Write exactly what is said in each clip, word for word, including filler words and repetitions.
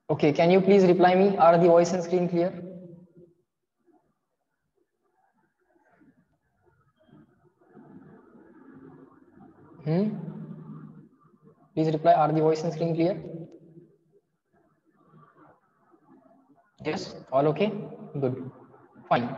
Okay, can you please reply me? Are the voice and screen clear? Hmm? Please reply, are the voice and screen clear? Yes, all okay? Good. Fine.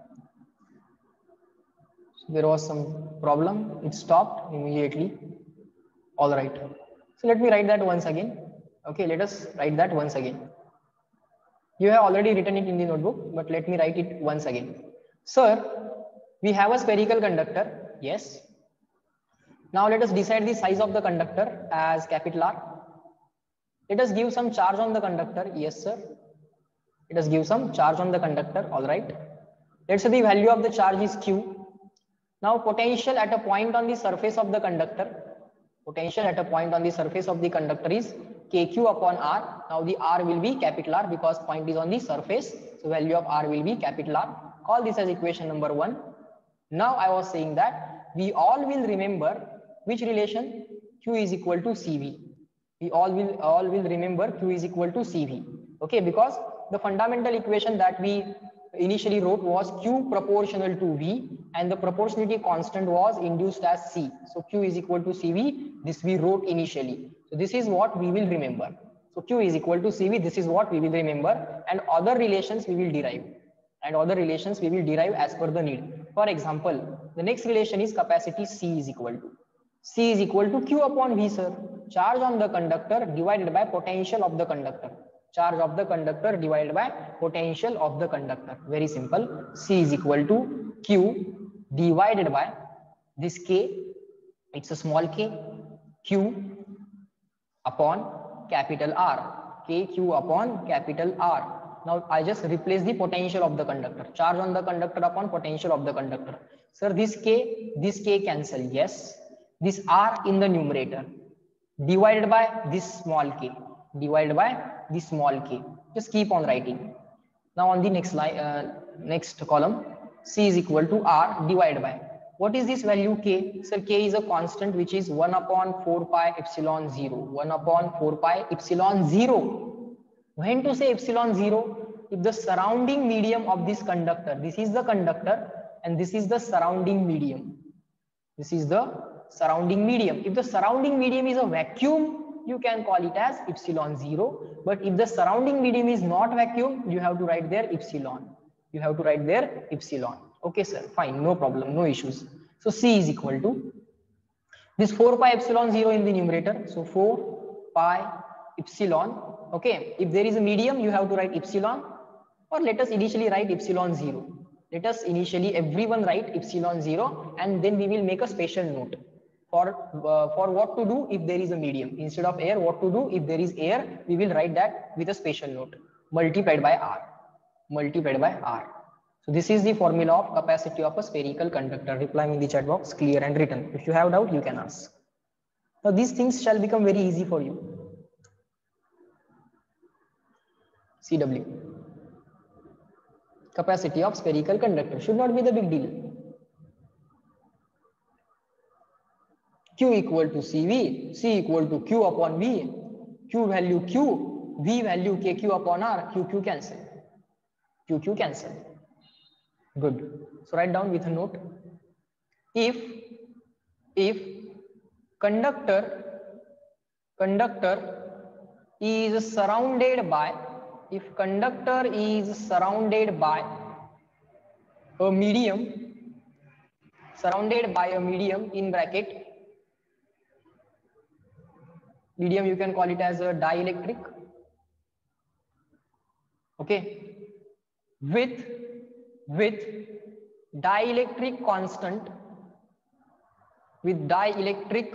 So there was some problem. It stopped immediately. All right. So let me write that once again. Okay, let us write that once again. You have already written it in the notebook, but let me write it once again. Sir, we have a spherical conductor. Yes. Now let us decide the size of the conductor as capital R. Let us give some charge on the conductor. Yes, sir. Let us give some charge on the conductor. All right. Let's say the value of the charge is Q. Now potential at a point on the surface of the conductor. Potential at a point on the surface of the conductor is K Q upon R. Now the R will be capital R because point is on the surface. So value of R will be capital R. Call this as equation number one. Now I was saying that we all will remember which relation? Q is equal to C V. We all will all will remember Q is equal to C V. Okay, because the fundamental equation that we initially wrote was Q proportional to V and the proportionality constant was induced as C. So Q is equal to C V. This we wrote initially. So this is what we will remember. So Q is equal to C V. This is what we will remember, and other relations we will derive. And other relations we will derive as per the need. For example, the next relation is capacity C is equal to. C is equal to Q upon V, sir. Charge on the conductor divided by potential of the conductor. Charge of the conductor divided by potential of the conductor. Very simple. C is equal to Q divided by this K. It's a small k. Q upon capital R. K Q upon capital R. Now I just replace the potential of the conductor. Charge on the conductor upon potential of the conductor. Sir, this K, this K cancel. Yes. This R in the numerator divided by this small k. Divided by this small k. Just keep on writing. Now on the next line, uh, next column, C is equal to R divided by. What is this value K? Sir, K is a constant which is one upon four pi epsilon zero. one upon four pi epsilon zero. When to say epsilon zero? If the surrounding medium of this conductor, this is the conductor and this is the surrounding medium. This is the surrounding medium. If the surrounding medium is a vacuum, you can call it as epsilon zero. But if the surrounding medium is not vacuum, you have to write there epsilon. You have to write there epsilon. Okay, sir. Fine. No problem. No issues. So C is equal to this four pi epsilon zero in the numerator. So four pi epsilon. Okay. If there is a medium, you have to write epsilon, or let us initially write epsilon zero. Let us initially everyone write epsilon zero, and then we will make a special note for uh, for what to do if there is a medium. Instead of air, what to do if there is air, we will write that with a special note multiplied by R. Multiplied by R. So this is the formula of capacity of a spherical conductor. Reply me in the chat box, clear and written. If you have doubt, you can ask. Now these things shall become very easy for you. C W. Capacity of spherical conductor should not be the big deal. Q equal to C V, C equal to Q upon V, Q value Q, V value K Q upon R, Q Q cancel. Q Q cancel. Good. So write down with a note. If if conductor conductor is surrounded by if conductor is surrounded by a medium surrounded by a medium in bracket medium, you can call it as a dielectric. Okay, with with dielectric constant with dielectric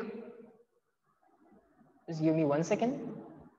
just give me one second.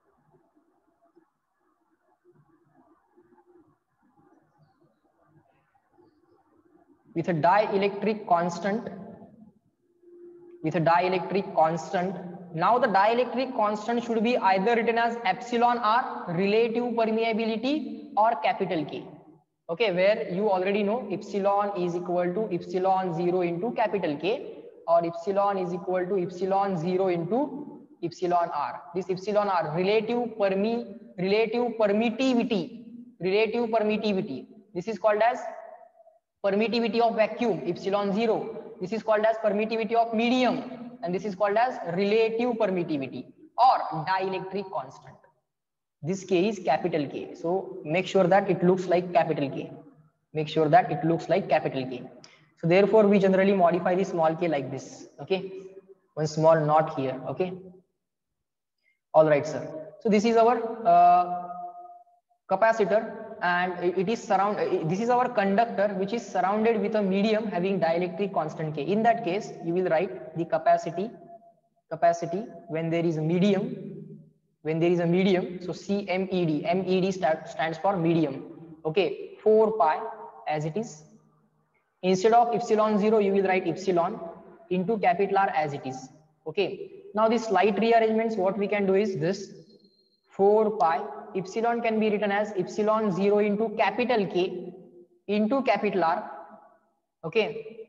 With a dielectric constant with a dielectric constant. Now the dielectric constant should be either written as epsilon R, relative permeability, or capital K. Okay, where you already know epsilon is equal to epsilon zero into capital K, or epsilon is equal to epsilon zero into epsilon R. This epsilon R, relative perme relative permittivity, relative permittivity. This is called as permittivity of vacuum, epsilon zero. This is called as permittivity of medium, and this is called as relative permittivity or dielectric constant. This K is capital K. So make sure that it looks like capital K. Make sure that it looks like capital K. So therefore, we generally modify the small k like this. Okay, one small knot here. Okay. All right, sir. So this is our uh, capacitor, and it is surround. This is our conductor, which is surrounded with a medium having dielectric constant K. In that case, you will write the capacity. Capacity when there is a medium. When there is a medium, so C M E D. M E D stand, stands for medium. Okay, four pi as it is. Instead of epsilon zero, you will write epsilon into capital R as it is. Okay. Now this slight rearrangements, what we can do is this four pi epsilon can be written as epsilon zero into capital K into capital R. Okay.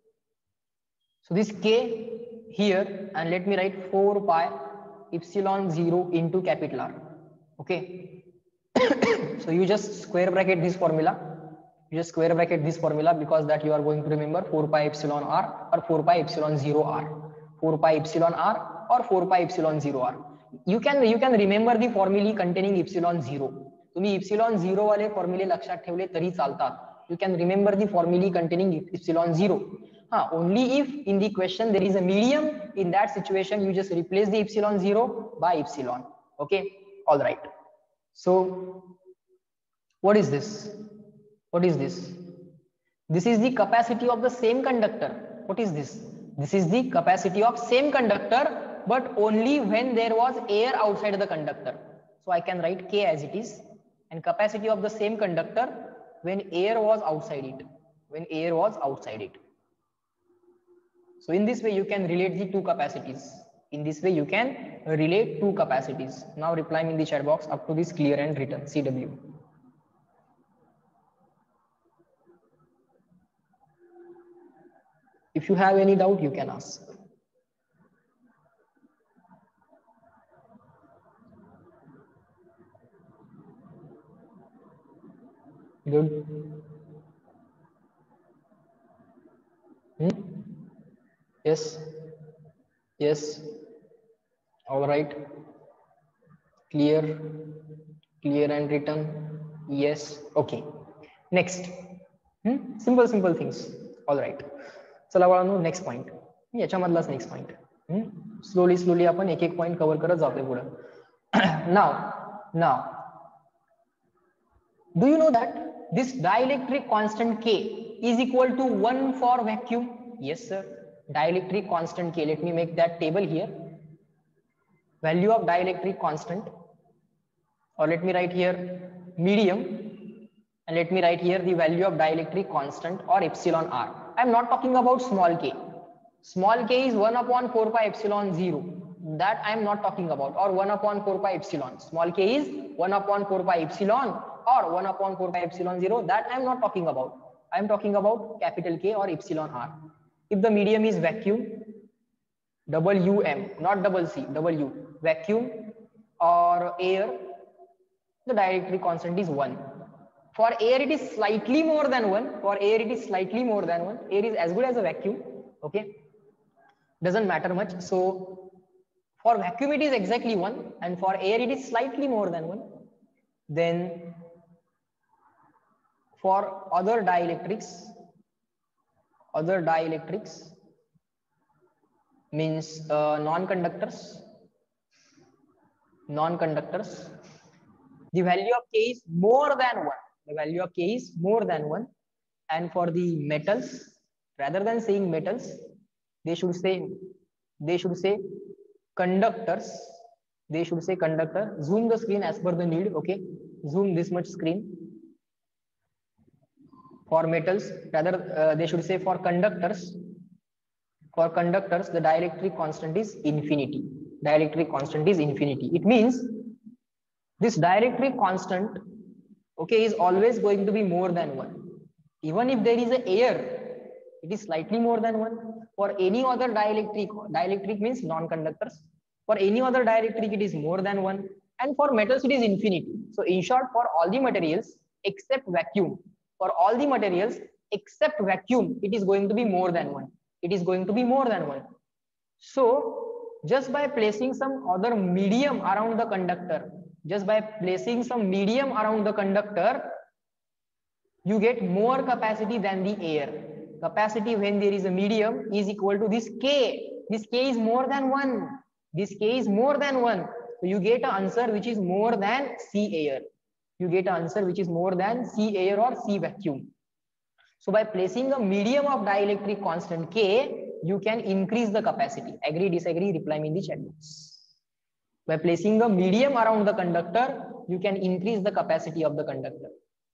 So this K here, and let me write four pi epsilon zero into capital R. Okay. So you just square bracket this formula. You just square bracket this formula because that you are going to remember four pi epsilon R or four pi epsilon zero R. four pi epsilon R or four pi epsilon zero R. You can you can remember the formulae containing epsilon zero. तुम्ही epsilon zero वाले formulae लक्षात ठेवले तरी चालतात. You can remember the formulae containing epsilon zero. Huh, only if in the question there is a medium, in that situation you just replace the epsilon zero by epsilon. Okay, all right. So what is this? What is this? This is the capacity of the same conductor. What is this? This is the capacity of same conductor, but only when there was air outside the conductor. So I can write K as it is, and capacity of the same conductor when air was outside it. When air was outside it. So in this way you can relate the two capacities. In this way you can relate two capacities. Now reply me in the chat box up to this clear and written C W. If you have any doubt, you can ask. Good. Hmm? Yes. Yes. All right. Clear. Clear and written. Yes. Okay. Next. Hmm? Simple, simple things. All right. चला बाळांनो next point याच्यामधलाच next point slowly slowly आपण एक एक point cover करत जातोय पुढे now now do you know that this dielectric constant K is equal to one for vacuum? Yes sir, dielectric constant K. Let me make that table here. Value of dielectric constant, or let me write here medium, and let me write here the value of dielectric constant or epsilon R. I am not talking about small k. Small k is one upon four pi epsilon zero. That I am not talking about, or one upon four pi epsilon. Small k is one upon four pi epsilon or one upon four pi epsilon zero. That I am not talking about. I am talking about capital K or epsilon R. If the medium is vacuum, W M, not double C, W, vacuum or air, the dielectric constant is one. For air, it is slightly more than one. For air, it is slightly more than one. Air is as good as a vacuum. Okay, doesn't matter much. So for vacuum, it is exactly one, and for air, it is slightly more than one. Then for other dielectrics, other dielectrics means uh, non-conductors. Non-conductors. The value of K is more than one. The value of K is more than one. And for the metals, rather than saying metals, they should say they should say conductors. They should say conductor. Zoom the screen as per the need. Okay, zoom this much screen. For metals, rather uh, they should say for conductors. For conductors, the dielectric constant is infinity. Dielectric constant is infinity. It means this dielectric constant, okay, is always going to be more than one. Even if there is a air, it is slightly more than one. For any other dielectric, dielectric means non-conductors. For any other dielectric, it is more than one. and for metals it is infinity. So in short, for all the materials except vacuum, for all the materials except vacuum, it is going to be more than one. It is going to be more than one. So just by placing some other medium around the conductor, just by placing some medium around the conductor, you get more capacity than the air. Capacity when there is a medium is equal to this K. This K is more than one. This K is more than one. So you get an answer which is more than C air. You get an answer which is more than C air or C vacuum. So by placing a medium of dielectric constant K, you can increase the capacity. Agree, disagree, reply me in the chat box. By placing a medium around the conductor, you can increase the capacity of the conductor.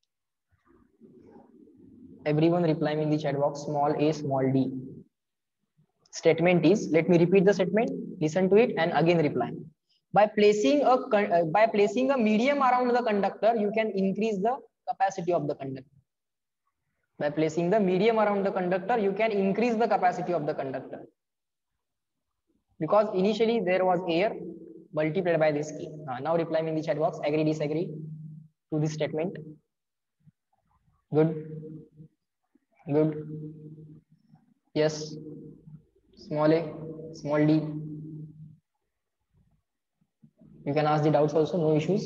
Everyone reply me in the chat box, small a, small d. Statement is, let me repeat the statement, listen to it and again reply. By placing a uh, by placing a medium around the conductor, you can increase the capacity of the conductor. By placing the medium around the conductor, you can increase the capacity of the conductor. Because initially there was air multiplied by this K. Uh, now reply me in the chat box, agree, disagree to this statement. Good. Good. Yes. Small a, small d. You can ask the doubts also, no issues.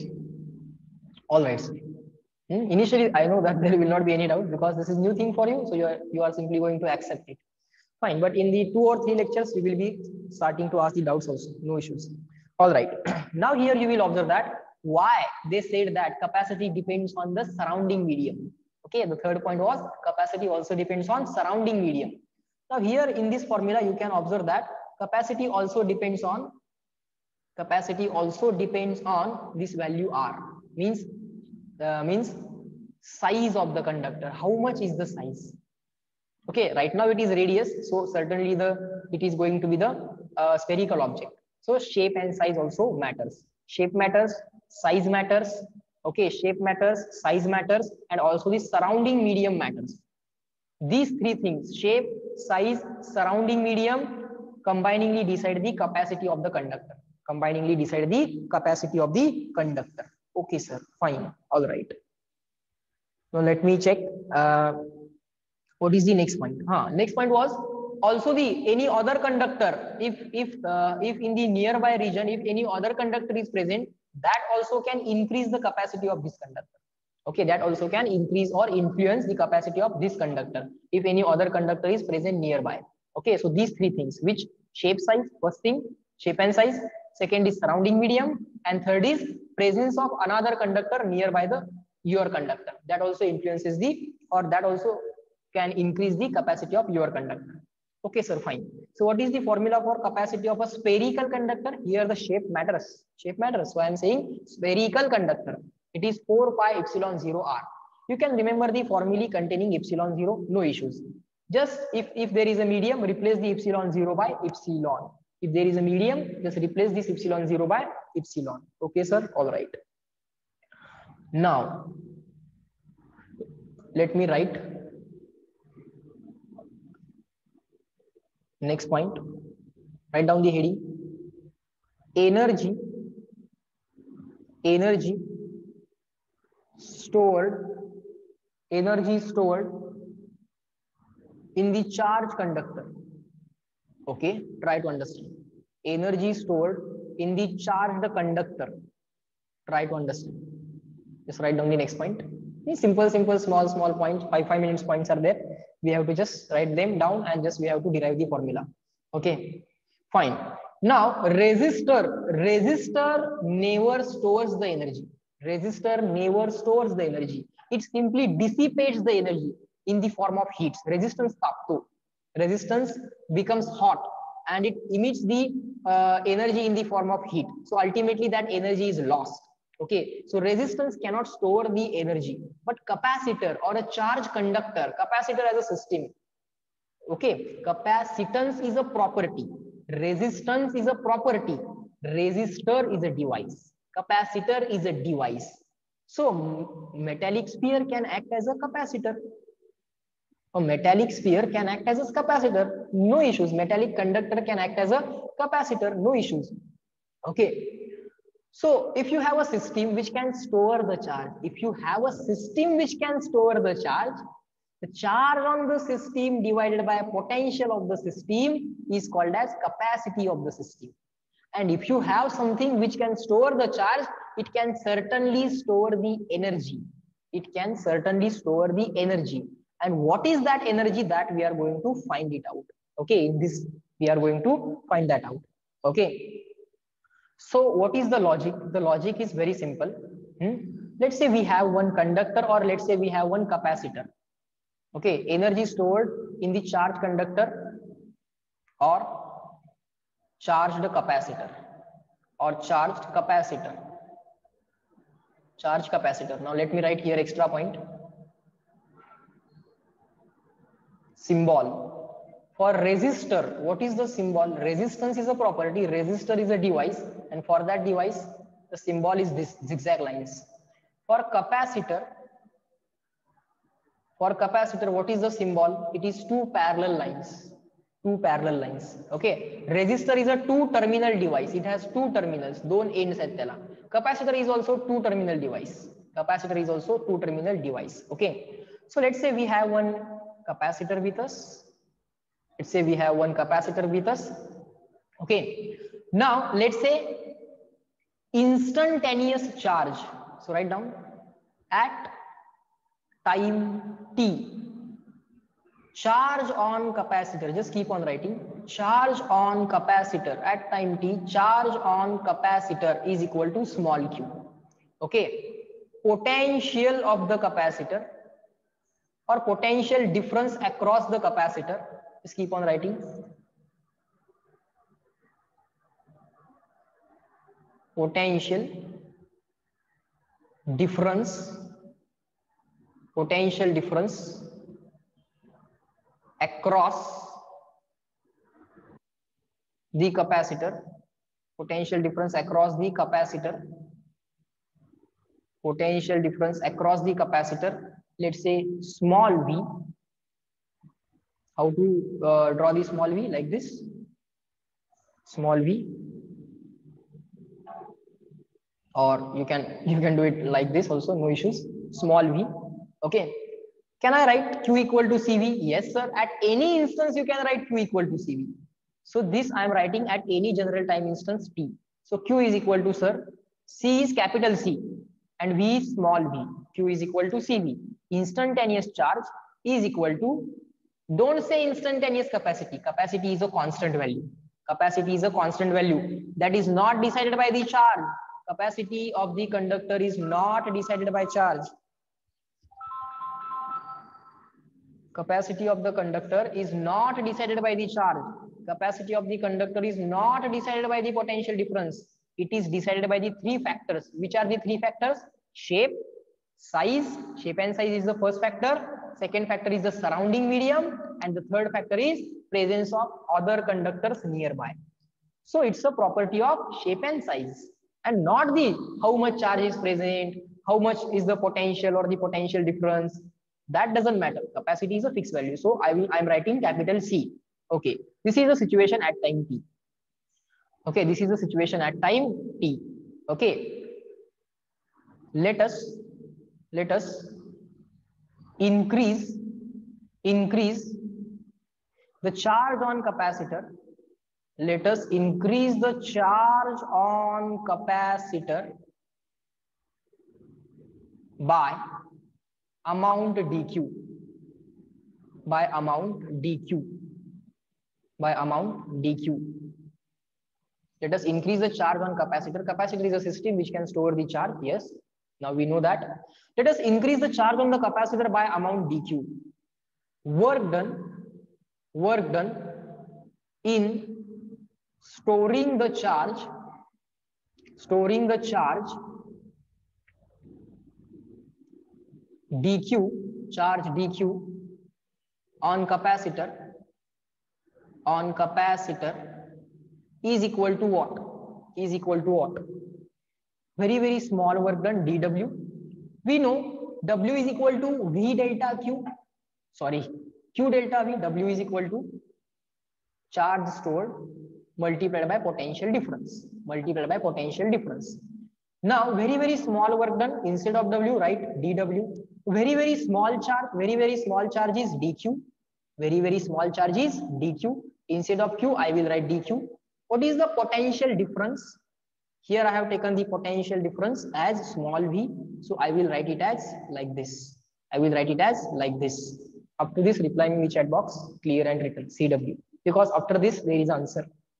All right. Hmm? Initially, I know that there will not be any doubt because this is new thing for you. So you are, you are simply going to accept it. Fine. But in the two or three lectures, you will be starting to ask the doubts also. No issues. All right. Now here you will observe that why they said that capacity depends on the surrounding medium. Okay. The third point was capacity also depends on surrounding medium. Now here in this formula, you can observe that capacity also depends on capacity also depends on this value R. Means uh, means size of the conductor. How much is the size? Okay, right now it is radius, so certainly the it is going to be the uh, spherical object. So shape and size also matters. Shape matters, size matters. Okay, shape matters, size matters, and also the surrounding medium matters. These three things, shape, size, surrounding medium, combiningly decide the capacity of the conductor. Combiningly decide the capacity of the conductor. Okay, sir. Fine. All right. Now let me check. Uh, what is the next point? Huh. Next point was also the any other conductor. If if uh, if in the nearby region, if any other conductor is present, that also can increase the capacity of this conductor. Okay, that also can increase or influence the capacity of this conductor if any other conductor is present nearby. Okay, so these three things, which shape, size, first thing, shape and size, second is surrounding medium, and third is presence of another conductor nearby the your conductor. That also influences the, or that also can increase the capacity of your conductor. Okay, sir, fine. So what is the formula for capacity of a spherical conductor? Here the shape matters. Shape matters. So I am saying spherical conductor. It is four pi epsilon zero R. You can remember the formulae containing epsilon zero, no issues. Just if, if there is a medium, replace the epsilon zero by epsilon. If there is a medium, just replace this epsilon zero by epsilon. Okay, sir? All right. Now, let me write next point. Write down the heading. Energy, energy stored, energy stored in the charge conductor. Okay, try to understand. Energy stored in the charged conductor. Try to understand. Just write down the next point. These simple, simple, small, small points, five, five minutes points are there. We have to just write them down and just we have to derive the formula. Okay, fine. Now, resistor, resistor never stores the energy. Resistor never stores the energy. It simply dissipates the energy in the form of heat. Resistance tapto. Resistance becomes hot and it emits the uh, energy in the form of heat. So ultimately that energy is lost. Okay, so resistance cannot store the energy, but capacitor or a charge conductor, capacitor as a system. Okay, capacitance is a property, resistance is a property, resistor is a device, capacitor is a device. So metallic sphere can act as a capacitor. A metallic sphere can act as a capacitor, no issues. Metallic conductor can act as a capacitor, no issues. Okay. So if you have a system which can store the charge, if you have a system which can store the charge, the charge on the system divided by potential of the system is called as capacity of the system. And if you have something which can store the charge, it can certainly store the energy. It can certainly store the energy. And what is that energy? That we are going to find it out. Okay, in this we are going to find that out. Okay. So what is the logic? The logic is very simple. Hmm? Let's say we have one conductor, or let's say we have one capacitor. Okay, energy stored in the charged conductor or charged capacitor or charged capacitor. Charged capacitor. Now let me write here extra point. Symbol. For resistor, what is the symbol? Resistance is a property, resistor is a device, and for that device, the symbol is this zigzag lines. For capacitor, for capacitor, what is the symbol? It is two parallel lines. Two parallel lines. Okay. Resistor is a two terminal device. It has two terminals. दोन ends आहेत त्याला. Capacitor is also two terminal device. Capacitor is also two terminal device. Okay. So let's say we have one capacitor with us. Let's say we have one capacitor with us. Okay. Now let's say instantaneous charge. So write down at time t. Charge on capacitor. Just keep on writing. Charge on capacitor at time t. Charge on capacitor is equal to small q. Okay. Potential of the capacitor or potential difference across the capacitor. Just keep on writing. Potential difference, potential difference across the capacitor, potential difference across the capacitor, potential difference across the capacitor. Let's say small v. How to uh, draw the small v? Like this. Small v. Or you can you can do it like this also, no issues. Small v. Okay. Can I write q equal to cv? Yes, sir. At any instance, you can write q equal to cv. So this I am writing at any general time instance t. So q is equal to, sir, c is capital C and v is small v. Q is equal to cv. Instantaneous charge is equal to, don't say instantaneous capacity. Capacity is a constant value. Capacity is a constant value that is not decided by the charge. Capacity of the conductor is not decided by charge. Capacity of the conductor is not decided by the charge. Capacity of the conductor is not decided by the potential difference. It is decided by the three factors. Which are the three factors? Shape, size. Shape and size is the first factor. Second factor is the surrounding medium. And the third factor is presence of other conductors nearby. So it's a property of shape and size, and not the how much charge is present, how much is the potential or the potential difference. That doesn't matter. Capacity is a fixed value. So I will I'm writing capital C. Okay. This is the situation at time t. Okay, this is the situation at time t. Okay. Let us let us increase increase the charge on capacitor. Let us increase the charge on capacitor by amount dq. By amount dq. By amount dq. Let us increase the charge on capacitor. Capacitor is a system which can store the charge. Yes. Now we know that. Let us increase the charge on the capacitor by amount dq. Work done. Work done in storing the charge. Storing the charge dq. Charge dq on capacitor. On capacitor is equal to what? Is equal to what? Very, very small work done, dw. We know W is equal to V delta Q. Sorry, Q delta V. W is equal to charge stored multiplied by potential difference. Multiplied by potential difference. Now very very small work done, instead of W write dW. Very very small charge, very very small charge is dQ. Very very small charge is dQ. Instead of Q I will write dQ. What is the potential difference? Here I have taken the potential difference as small v, so I will write it as like this. I will write it as like this. Up to this, reply me in the chat box, clear and written C W, because after this there is answer.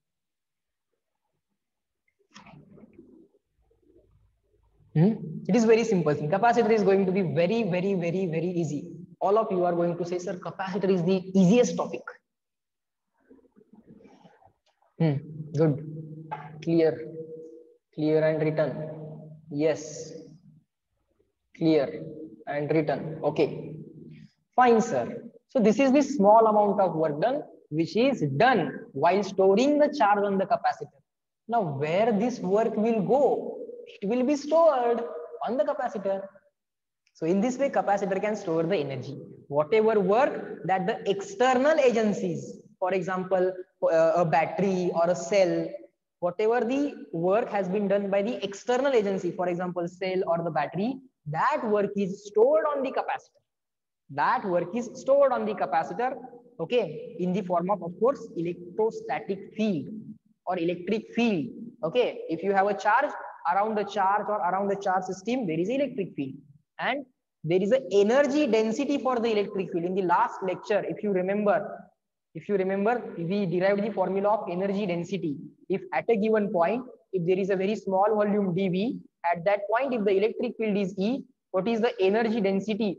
Hmm? It is very simple thing. Capacitor is going to be very, very, very, very easy. All of you are going to say, sir, capacitor is the easiest topic. Hmm. Good. Clear. Clear and written. Yes. Clear and written. Okay. Fine, sir. So this is the small amount of work done, which is done while storing the charge on the capacitor. Now, where this work will go? It will be stored on the capacitor. So in this way, capacitor can store the energy. Whatever work that the external agencies, for example, a battery or a cell, whatever the work has been done by the external agency, for example, cell or the battery, that work is stored on the capacitor. That work is stored on the capacitor, okay, in the form of, of course, electrostatic field or electric field. Okay, if you have a charge, around the charge or around the charge system, there is electric field, and there is an energy density for the electric field. In the last lecture, if you remember, if you remember, we derived the formula of energy density. If at a given point, if there is a very small volume dV, at that point, if the electric field is E, what is the energy density?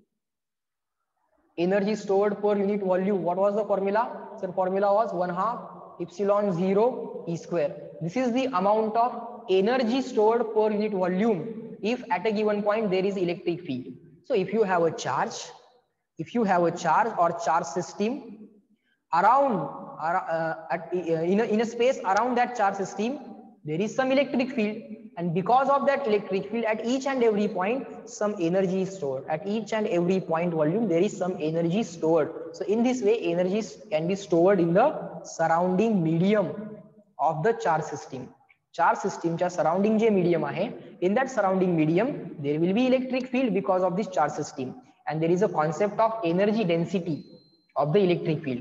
Energy stored per unit volume. What was the formula? So the formula was one half epsilon zero E square. This is the amount of energy stored per unit volume if at a given point there is electric field. So if you have a charge, if you have a charge or charge system around uh, at, uh, in, a, in a space around that charge system, there is some electric field, and because of that electric field, at each and every point some energy is stored. At each and every point volume there is some energy stored. So in this way, energy can be stored in the surrounding medium of the charge system. Charge system च्या surrounding जे medium आहे, in that surrounding medium there will be electric field because of this charge system, and there is a concept of energy density of the electric field.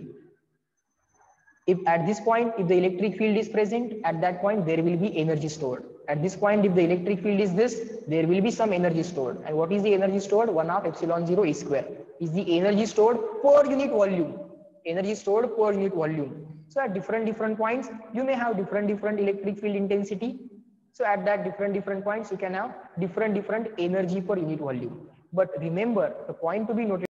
If at this point, if the electric field is present, at that point there will be energy stored. At this point, if the electric field is this, there will be some energy stored. And what is the energy stored? one half epsilon zero E square is the energy stored per unit volume. Energy stored per unit volume. So at different different points, you may have different different electric field intensity. So at that different different points, you can have different different energy per unit volume. But remember, the point to be noted